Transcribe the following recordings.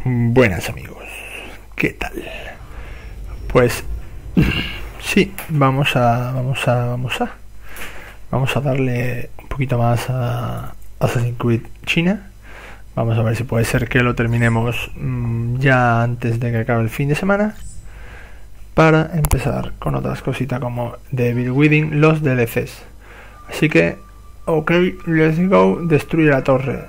Buenas amigos, ¿qué tal? Pues sí, vamos a darle un poquito más a Assassin's Creed China. Vamos a ver si puede ser que lo terminemos ya antes de que acabe el fin de semana, para empezar con otras cositas como Devil Within, los DLCs. Así que, ok, let's go, destruye la torre.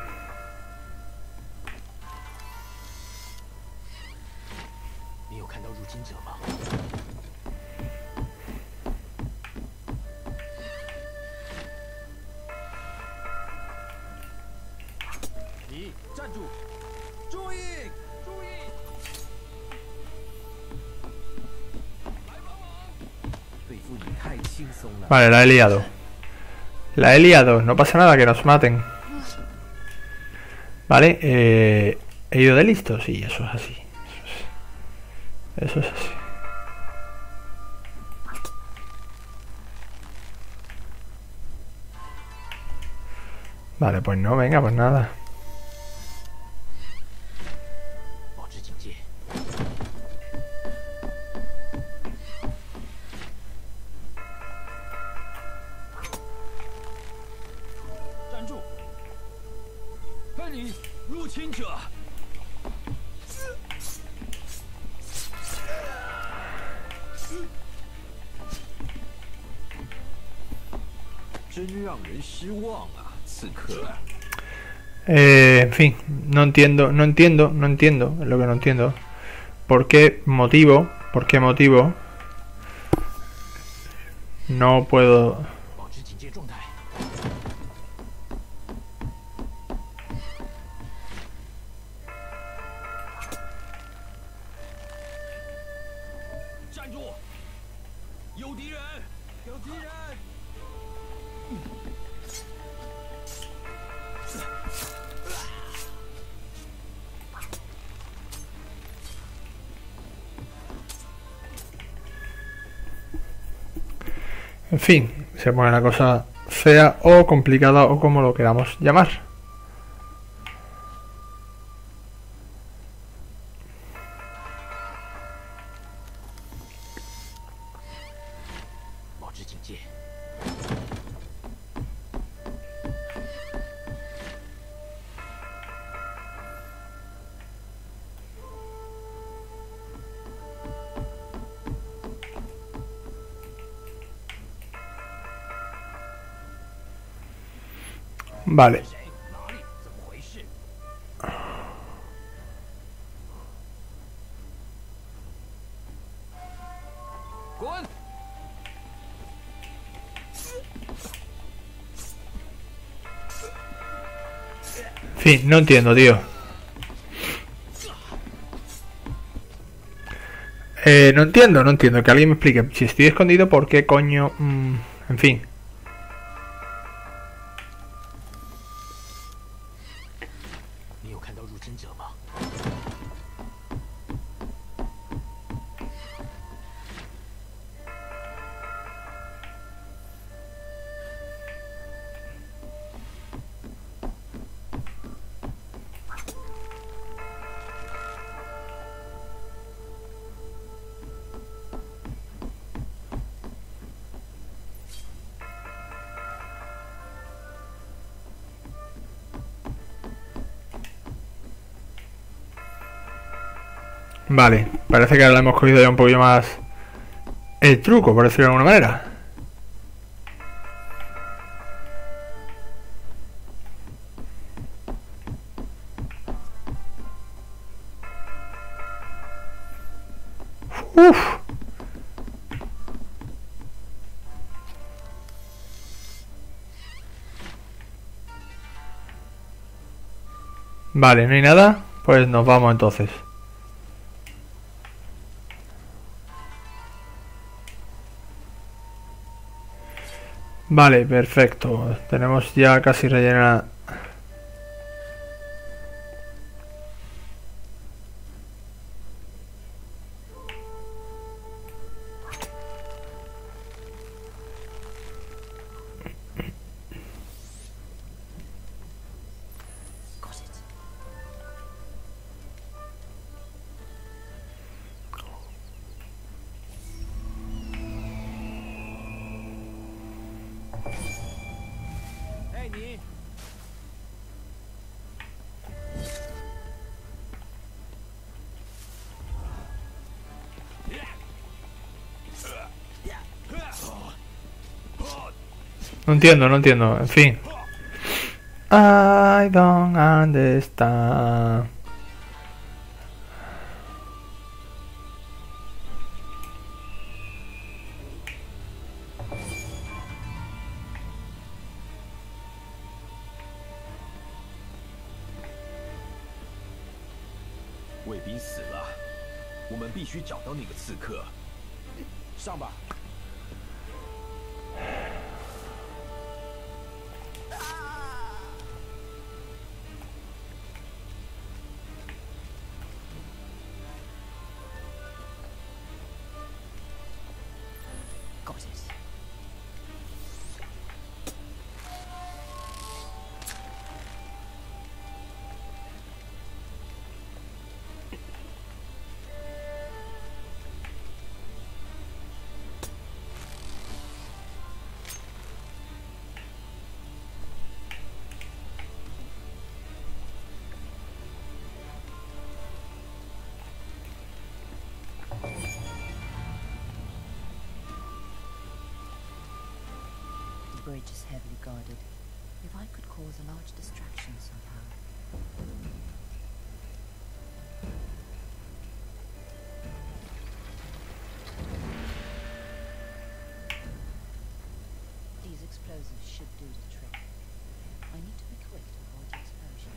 Vale, la he liado. No pasa nada, que nos maten. Vale, he ido de listo, sí, eso es así. Eso es así. Vale, pues no, venga, pues nada. En fin, no entiendo, es lo que no entiendo. ¿Por qué motivo no puedo? En fin, se pone la cosa fea o complicada o como lo queramos llamar. Vale. En fin, no entiendo, tío. No entiendo. Que alguien me explique. Si estoy escondido, ¿por qué coño? En fin. Vale, parece que ahora hemos cogido ya un poquillo más el truco, por decirlo de alguna manera. Uf. Vale, no hay nada, pues nos vamos entonces. Vale, perfecto. Tenemos ya casi rellena. No entiendo, no entiendo. En fin. I don't understand. The bridge is heavily guarded. If I could cause a large distraction somehow. These explosives should do the trick. I need to be quick to avoid the explosion.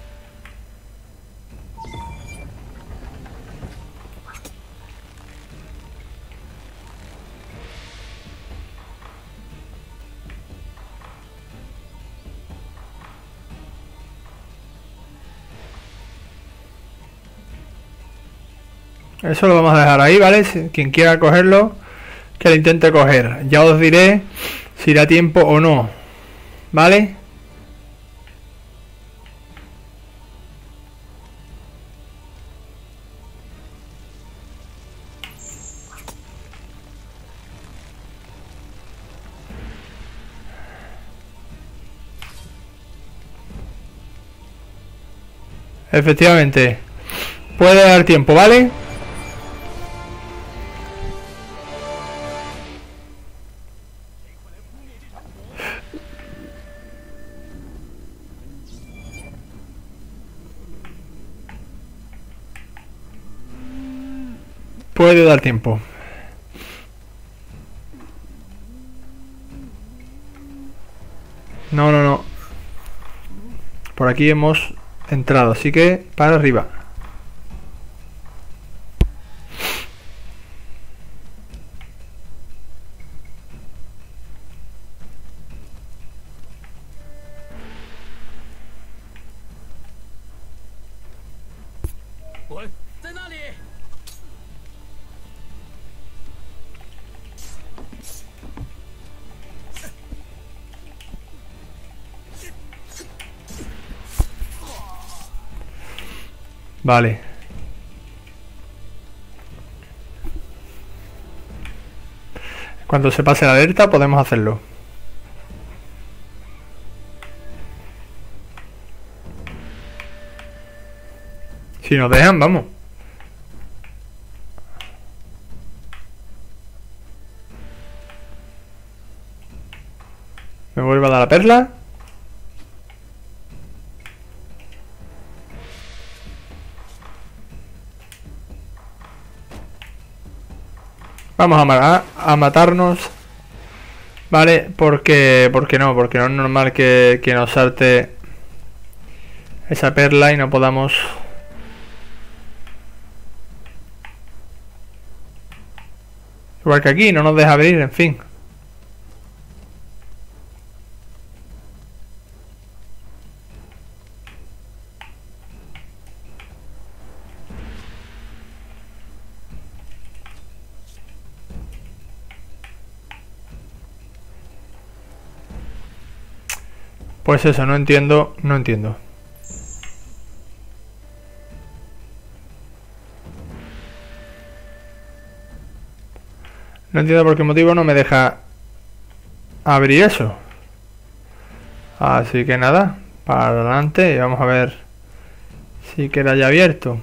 Eso lo vamos a dejar ahí, ¿vale? Quien quiera cogerlo, que lo intente coger. Ya os diré si da tiempo o no, ¿vale? Efectivamente, puede dar tiempo, ¿vale? Puede dar tiempo. No, no, no. Por aquí hemos entrado, así que para arriba. Vale. Cuando se pase la alerta podemos hacerlo. Si nos dejan, vamos. Me vuelve a dar la perla. Vamos a matarnos. Vale, porque no es normal que nos salte esa perla y no podamos. Igual que aquí, no nos deja abrir, en fin. Pues eso, no entiendo. No entiendo por qué motivo no me deja abrir eso. Así que nada, para adelante y vamos a ver si queda ya abierto.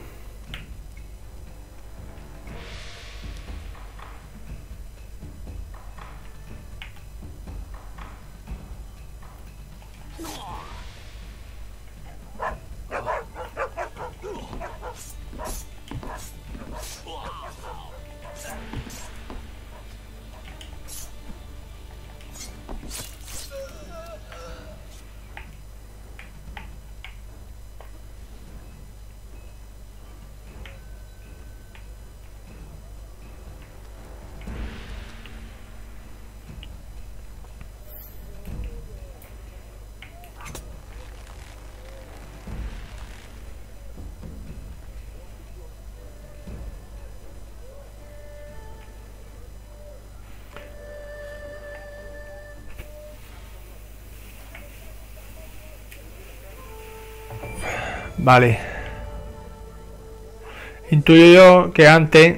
Vale. Intuyo yo que antes...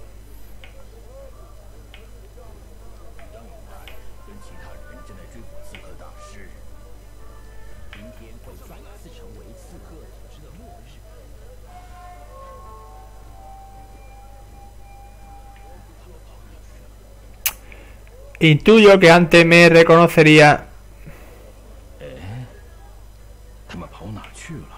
跟其他人正在追捕刺客大师，明天会再次成为刺客组织的末日。 Intuyo que antes me reconocería. 他们跑哪去了？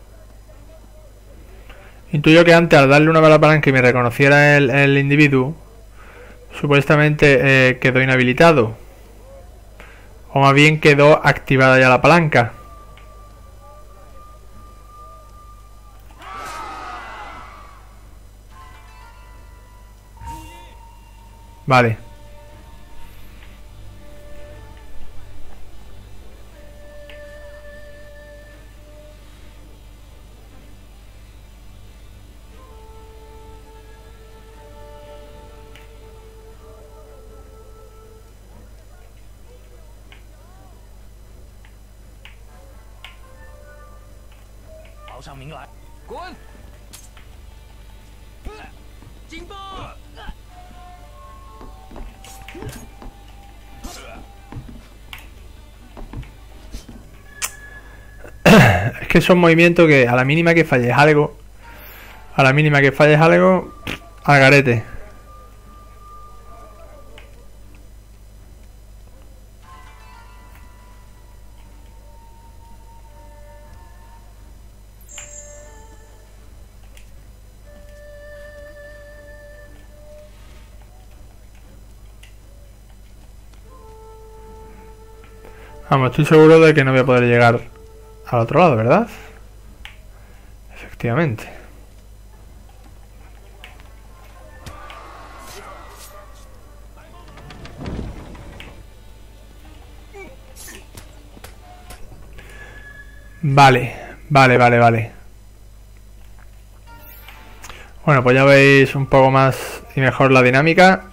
Intuyo que antes al darle una bala palanca y me reconociera el individuo, supuestamente quedó inhabilitado. O más bien quedó activada ya la palanca. Vale. Es que son movimientos que a la mínima que falles algo, al garete. Vamos, estoy seguro de que no voy a poder llegar al otro lado, ¿verdad? Efectivamente. Vale. Bueno, pues ya veis un poco más y mejor la dinámica.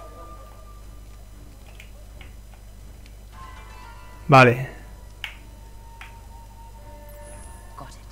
Vale. Got it.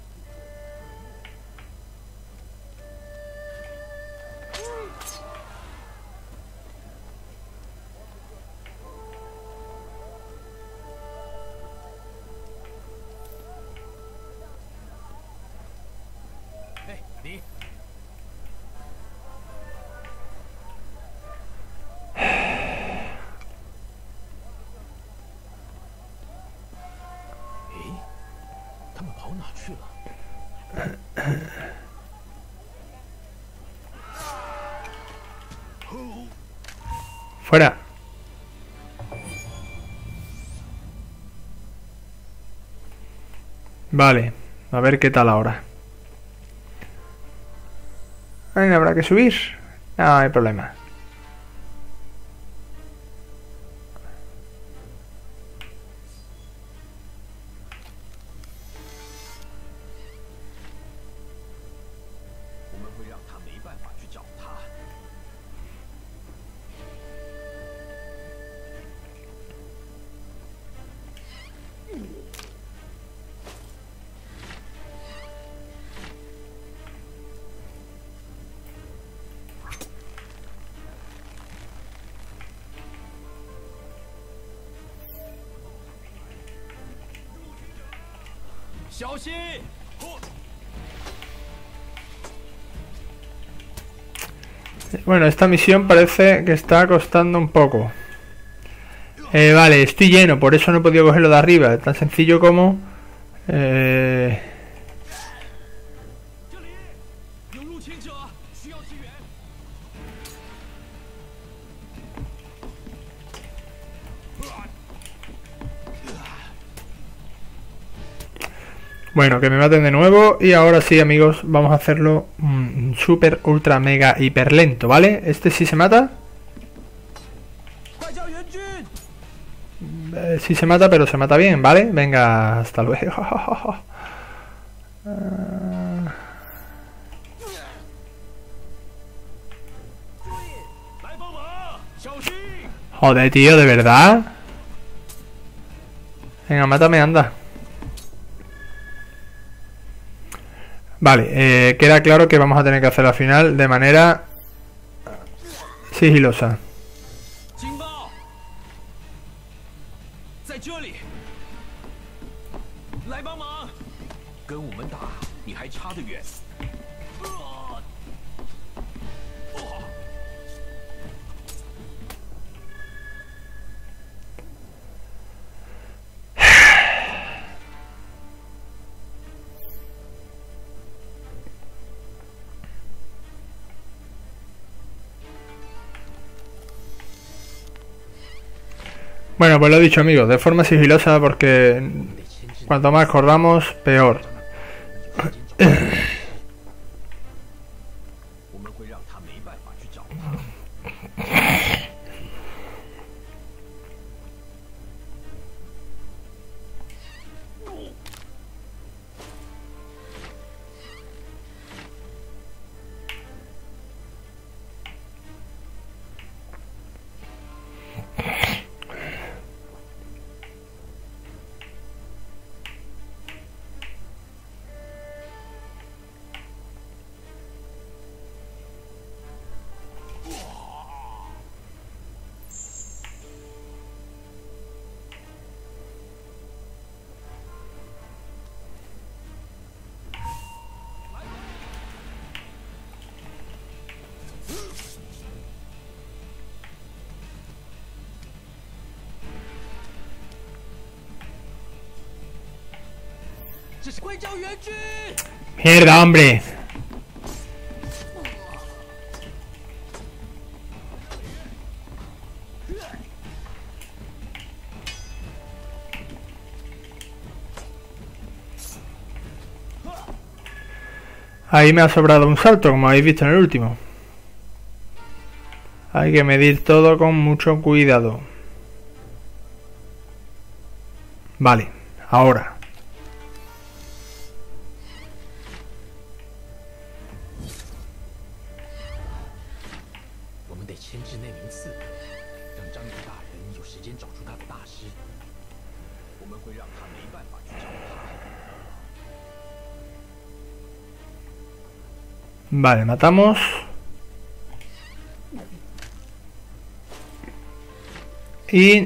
Fuera. Vale, a ver qué tal ahora. Ahí no habrá que subir. No hay problema. 小心！ Bueno, esta misión parece que está costando un poco. Vale, estoy lleno, por eso no he podido cogerlo de arriba. Tan sencillo como... 这里有入侵者，需要支援。 Bueno, que me maten de nuevo. Y ahora sí, amigos, vamos a hacerlo super, ultra, mega, hiper lento, ¿vale? Este sí se mata. 快叫援军！ Sí se mata, pero se mata bien, ¿vale? Venga, hasta luego. Ah, 来帮忙，小心！ joder, tío, ¿de verdad? Venga, mátame, anda. Vale, queda claro que vamos a tener que hacer la final de manera sigilosa. 情报，在这里，来帮忙！跟我们打，你还差得远。 Bueno, pues lo he dicho, amigos, de forma sigilosa porque cuanto más corramos, peor. 我们会让他没办法去找他。 这是会叫援军！ Mierda, hombre. Ahí me ha sobrado un salto, como habéis visto en el último. Hay que medir todo con mucho cuidado. Vale, ahora. 我们得牵制那名刺客，让张勇大人有时间找出他的大师。我们会让他没办法去找他。 Vale, matamos. Y...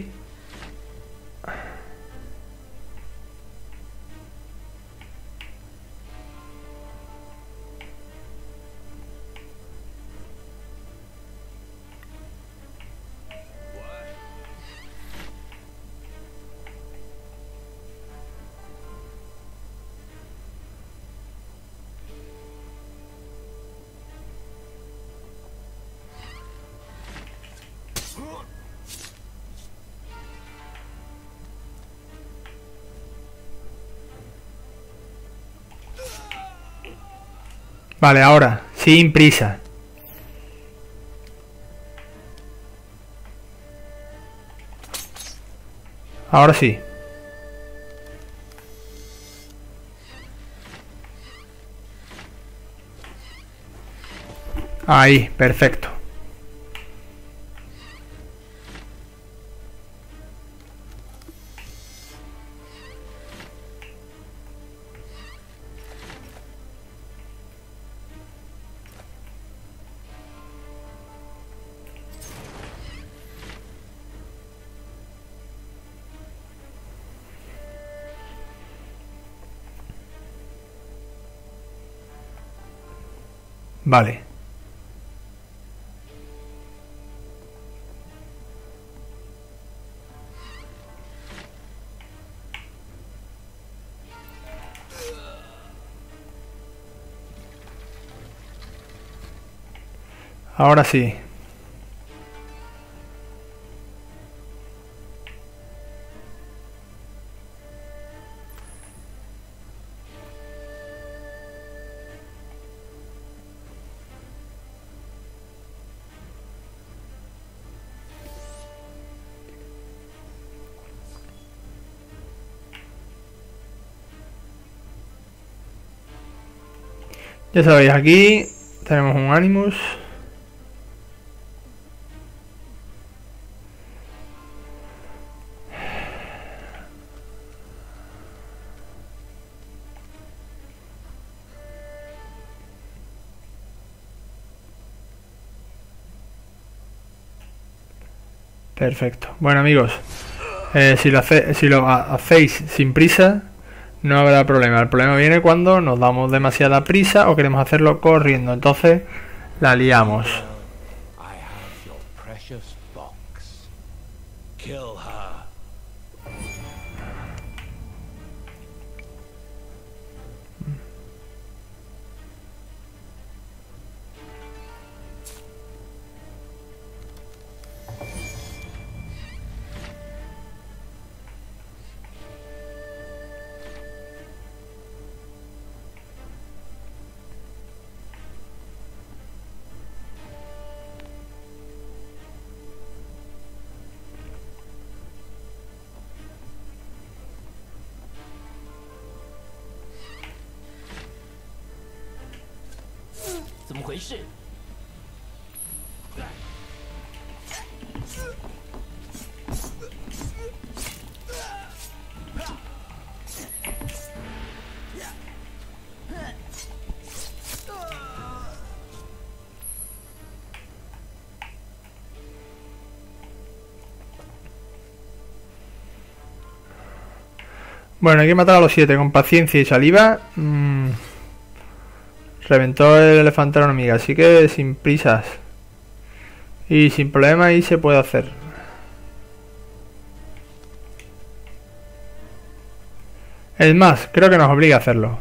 Vale, ahora, sin prisa. Ahora sí. Ahí, perfecto. Vale. Ahora sí. Ya sabéis, aquí tenemos un Animus. Perfecto. Bueno, amigos, si lo hacéis sin prisa, no habrá problema. El problema viene cuando nos damos demasiada prisa o queremos hacerlo corriendo. Entonces la liamos. I have your precious box. Kill her. Bueno, hay que matar a los 7 con paciencia y saliva. Reventó el elefante hormiga, así que sin prisas. Y sin problema ahí se puede hacer. Es más, creo que nos obliga a hacerlo.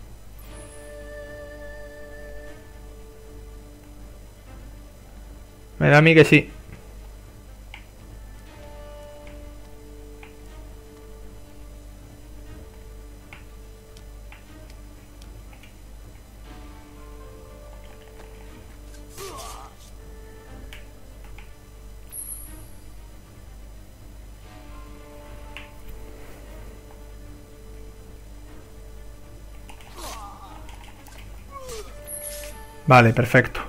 Me da a mí que sí. Vale, perfecto.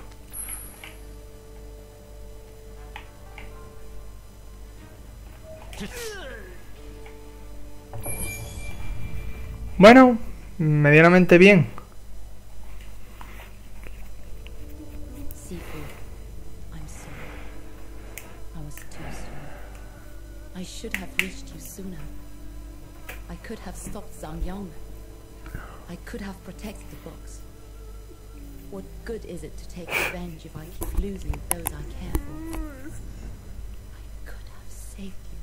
Bueno, medianamente bien. Sifu, I'm sorry. I was too soon. I should have reached you sooner. I could have stopped Zhang Yong. I could have protected the books. What good is it to take revenge if I keep losing those I care for? I could have saved you.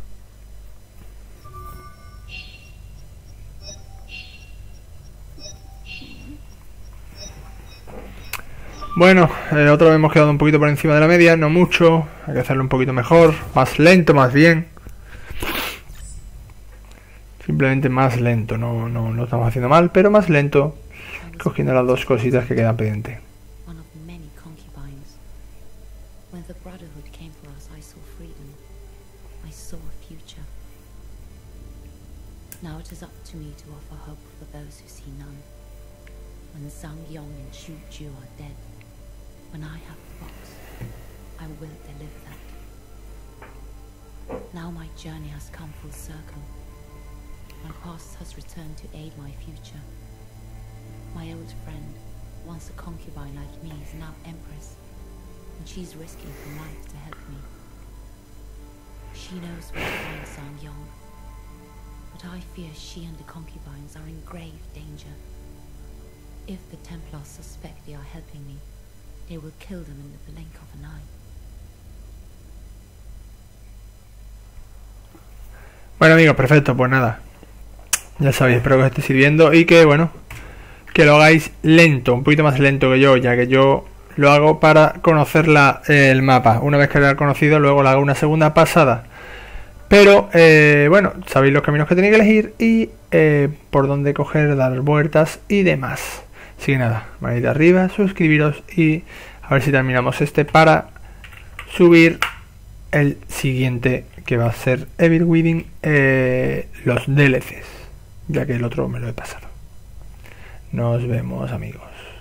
Bueno, otra vez hemos quedado un poquito por encima de la media, no mucho. Hay que hacerlo un poquito mejor, más lento más bien. Simplemente más lento, no lo estamos haciendo mal, pero más lento. Cogiendo las dos cositas que quedan pendientes. One of many concubines. When the Brotherhood came for us, I saw freedom. I saw a future. Now it is up to me to offer hope for those who see none. When Zhang Yong and Xu Ju are dead, when I have the box, I will deliver that. Now my journey has come full circle. My past has returned to aid my future. My old friend, once a concubine like me, is now Empress, and she's risking her life to help me. She knows where to find Zhang Yong, but I fear she and the concubines are in grave danger. If the Templars suspect they are helping me, It will kill them in the blink of an eye. Bueno amigos, perfecto, pues nada. Ya sabéis, espero que os esté sirviendo y que bueno, que lo hagáis lento, un poquito más lento que yo, ya que yo lo hago para conocer el mapa. Una vez que lo he conocido, luego le hago una segunda pasada. Pero bueno, sabéis los caminos que tenéis que elegir y por dónde coger, dar vueltas y demás. Así que nada, manita arriba, suscribiros y a ver si terminamos para subir el siguiente, que va a ser Evil Within, los DLCs, ya que el otro me lo he pasado. Nos vemos amigos.